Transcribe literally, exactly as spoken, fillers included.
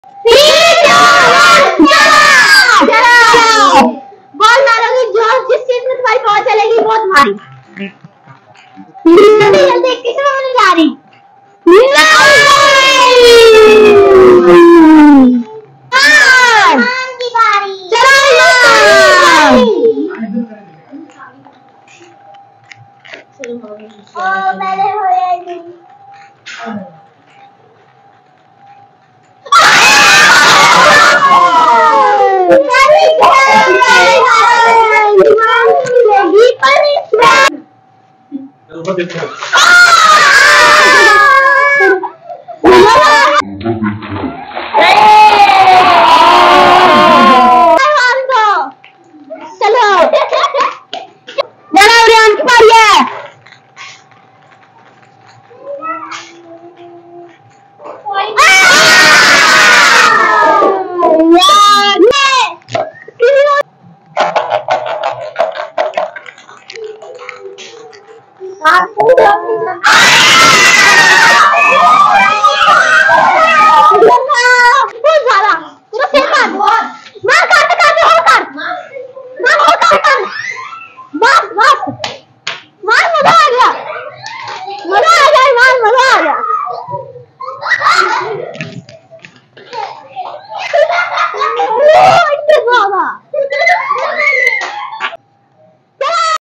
Ball मारोगी जो जिस चीज में तुम्हारी पावर चलेगी वो तुम्हारी। जल्दी जल्दी किसमें होने जा रही? की बारी। चलो ओ पहले हो जाएगी। चलो बड़ा उड़ान की बारी है। यार